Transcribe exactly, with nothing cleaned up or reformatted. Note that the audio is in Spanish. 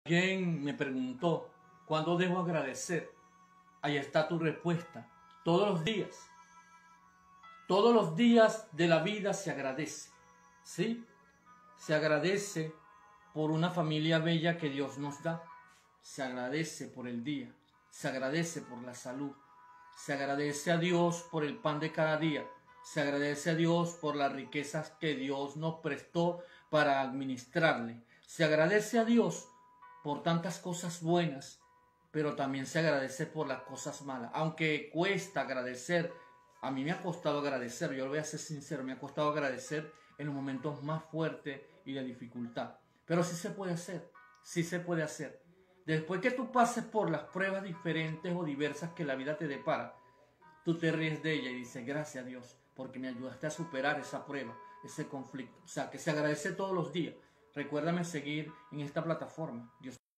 Alguien me preguntó, ¿cuándo debo agradecer? Ahí está tu respuesta. Todos los días. Todos los días de la vida se agradece. ¿Sí? Se agradece por una familia bella que Dios nos da. Se agradece por el día. Se agradece por la salud. Se agradece a Dios por el pan de cada día. Se agradece a Dios por las riquezas que Dios nos prestó para administrarle. Se agradece a Dios por tantas cosas buenas, pero también se agradece por las cosas malas. Aunque cuesta agradecer, a mí me ha costado agradecer, yo lo voy a ser sincero, me ha costado agradecer en los momentos más fuertes y de dificultad. Pero sí se puede hacer, sí se puede hacer. Después que tú pases por las pruebas diferentes o diversas que la vida te depara, tú te ríes de ella y dices, gracias a Dios, porque me ayudaste a superar esa prueba, ese conflicto. O sea, que se agradece todos los días. Recuérdame seguir en esta plataforma. Dios